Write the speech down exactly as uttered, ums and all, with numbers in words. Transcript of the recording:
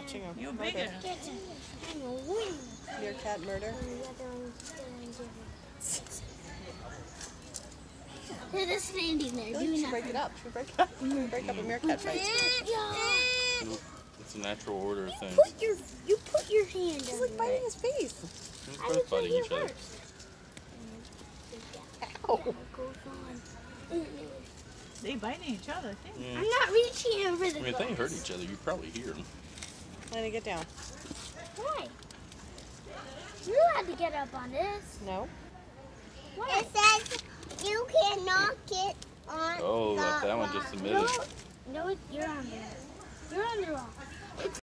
watching a You murder. bigger. Meerkat murder. They're just standing there Should doing break nothing. it up. Should break it up. Should break up a meerkat fight. Nope. It's a natural order of things. Put your, you put your hand He's on like it. biting his face. They're I both would say fighting you each other. first. Ow. Goes on. They biting each other, I think. Yeah. I'm not reaching over the I mean, if they glass. hurt each other, you probably hear them. Lenny, get down. Why? You had to get up on this. No. Why? It says you cannot get on Oh, the that, that one just submitted. No, no, you're on there. You're on the rock.